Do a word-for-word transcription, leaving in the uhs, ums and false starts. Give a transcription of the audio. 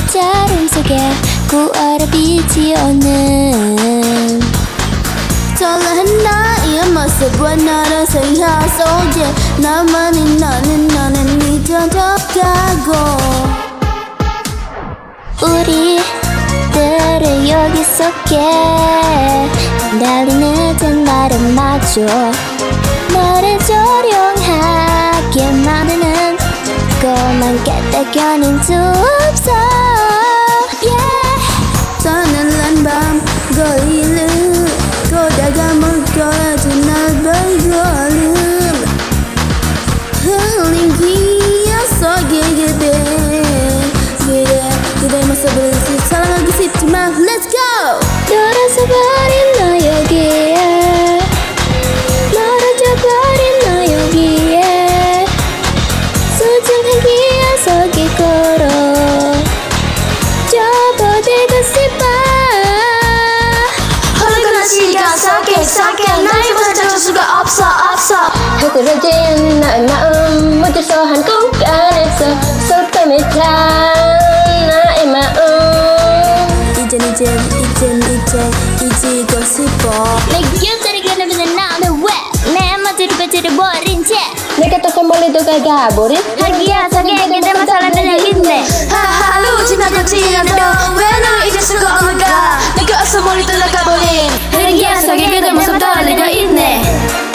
자름 속에 구월의 빛이 오는 설레는 나의 모습과 너를 생각 속에 나만이 너는 너는 잊어져가고 우리들을 여기 속에 달리는 듯나를 맞춰 너를 조용하게 만드는 꼬만 깨딱 견인 수 없어 yeah. 서늘한 밤 거리를 걷다가 물결어진 날 발걸음 흘린 기억 속에 그대 그대 그대 모습을 사랑하고 싶지만 Let's go! 돌아서버린 너 여기에 멀어져버린 너 여기에 소중한 기억 속에 걸어 접어들고 싶어 흐르는 시간 속에 속에 나의 모습 찾을 수가 없어 없어 흐그러진 나의 마음 묻혀서 한 공간에서 속담에 찬 나의 마음 이젠 이젠 이젠 이젠 잊고 싶어 내 곁자리 그려보는 나는 왜 내 멋지를 빠뜨려버린 채 내가 또 선물리도 가가버린 하기야 사기야 그대만 사랑은 여기 있네 하루 지나도 지나도 왜 널 잊을 수가 없을까 내가 어서 멀리 떠나가버린 하기야 사기야 그대 모습 떠올리고 있네